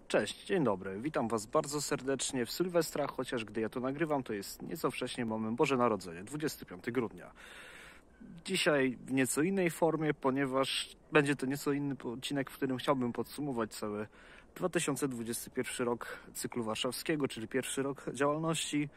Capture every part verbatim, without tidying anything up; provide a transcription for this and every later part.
Cześć, dzień dobry. Witam Was bardzo serdecznie w Sylwestra, chociaż gdy ja to nagrywam, to jest nieco wcześniej, mamy Boże Narodzenie, dwudziestego piątego grudnia. Dzisiaj w nieco innej formie, ponieważ będzie to nieco inny odcinek, w którym chciałbym podsumować cały dwa tysiące dwudziesty pierwszy rok cyklu warszawskiego, czyli pierwszy rok działalności.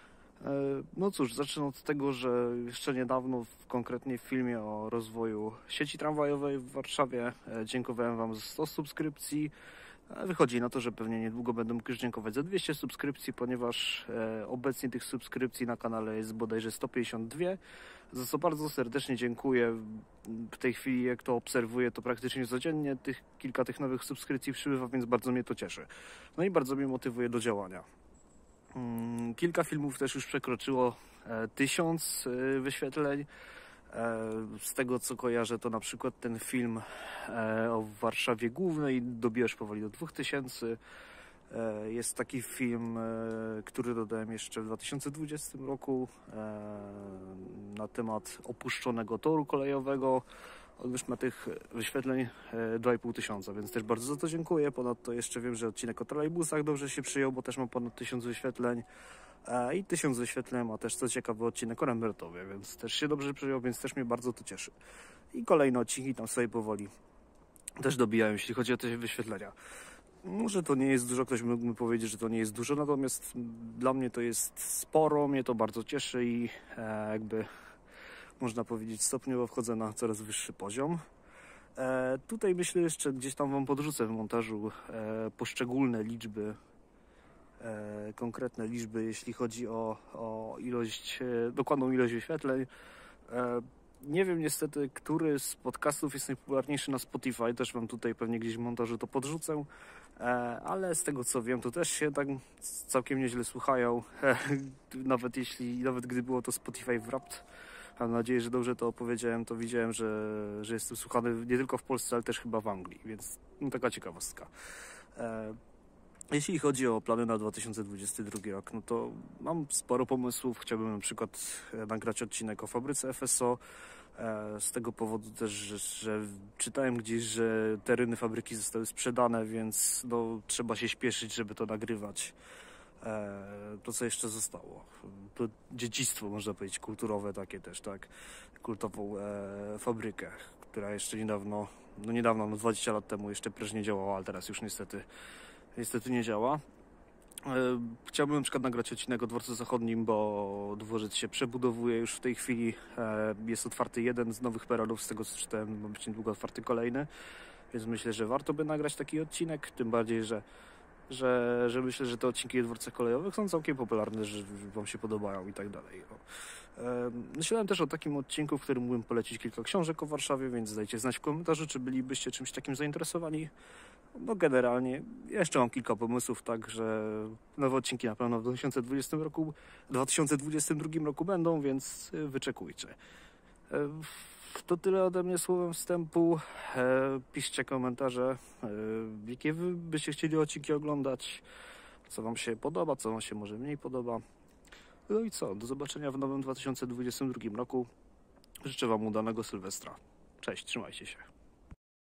No cóż, zacznę od tego, że jeszcze niedawno, konkretnie w filmie o rozwoju sieci tramwajowej w Warszawie, dziękowałem Wam za sto subskrypcji. Wychodzi na to, że pewnie niedługo będę mógł już dziękować za dwieście subskrypcji, ponieważ e, obecnie tych subskrypcji na kanale jest bodajże sto pięćdziesiąt dwa, za co bardzo serdecznie dziękuję. W tej chwili, jak to obserwuję, to praktycznie codziennie tych kilka tych nowych subskrypcji przybywa, więc bardzo mnie to cieszy. No i bardzo mnie motywuje do działania. Hmm, kilka filmów też już przekroczyło e, tysiąc e, wyświetleń. Z tego co kojarzę, to na przykład ten film o Warszawie Głównej dobił już powoli do dwóch tysięcy. Jest taki film, który dodałem jeszcze w dwa tysiące dwudziestym roku na temat opuszczonego toru kolejowego. On już ma tych wyświetleń dwa i pół tysiąca, więc też bardzo za to dziękuję. Ponadto jeszcze wiem, że odcinek o trolejbusach dobrze się przyjął, bo też ma ponad tysiąc wyświetleń. I tysiąc wyświetleń ma też, co ciekawe, odcinek o Rembertowie, więc też się dobrze przyjął, więc też mnie bardzo to cieszy. I kolejne odcinki tam sobie powoli też dobijają, jeśli chodzi o te wyświetlenia. Może to nie jest dużo, ktoś mógłby powiedzieć, że to nie jest dużo, natomiast dla mnie to jest sporo, mnie to bardzo cieszy i e, jakby można powiedzieć stopniowo wchodzę na coraz wyższy poziom. E, tutaj myślę jeszcze gdzieś tam Wam podrzucę w montażu e, poszczególne liczby, E, konkretne liczby, jeśli chodzi o, o ilość, e, dokładną ilość wyświetleń. E, nie wiem niestety, który z podcastów jest najpopularniejszy na Spotify, też Wam tutaj pewnie gdzieś w montażu to podrzucę, e, ale z tego co wiem, to też się tak całkiem nieźle słuchają, e, nawet jeśli, nawet gdy było to Spotify Wrapped. Mam nadzieję, że dobrze to opowiedziałem, to widziałem, że, że jestem słuchany nie tylko w Polsce, ale też chyba w Anglii, więc no, taka ciekawostka. E, Jeśli chodzi o plany na dwa tysiące dwudziesty drugi rok, no to mam sporo pomysłów. Chciałbym na przykład nagrać odcinek o fabryce F S O. Z tego powodu też, że, że czytałem gdzieś, że tereny fabryki zostały sprzedane, więc no, trzeba się śpieszyć, żeby to nagrywać. To, co jeszcze zostało. To dziedzictwo, można powiedzieć, kulturowe takie też, tak? Kultową e, fabrykę, która jeszcze niedawno, no niedawno, no dwadzieścia lat temu jeszcze prężnie działała, ale teraz już niestety Niestety nie działa. Chciałbym na przykład nagrać odcinek o dworcu zachodnim, bo dworzec się przebudowuje już w tej chwili. Jest otwarty jeden z nowych peronów, z tego co czytałem, ma być niedługo otwarty kolejny. Więc myślę, że warto by nagrać taki odcinek, tym bardziej, że, że, że myślę, że te odcinki o dworcach kolejowych są całkiem popularne, że Wam się podobają i tak dalej. Myślałem też o takim odcinku, w którym mógłbym polecić kilka książek o Warszawie, więc dajcie znać w komentarzu, czy bylibyście czymś takim zainteresowani. No generalnie jeszcze mam kilka pomysłów, tak, że nowe odcinki na pewno w dwa tysiące dwudziestym roku, dwa tysiące dwudziestym drugim roku będą, więc wyczekujcie. To tyle ode mnie słowem wstępu. Piszcie komentarze, jakie wy byście chcieli odcinki oglądać, co Wam się podoba, co Wam się może mniej podoba. No i co, do zobaczenia w nowym dwa tysiące dwudziestym drugim roku. Życzę Wam udanego Sylwestra. Cześć, trzymajcie się.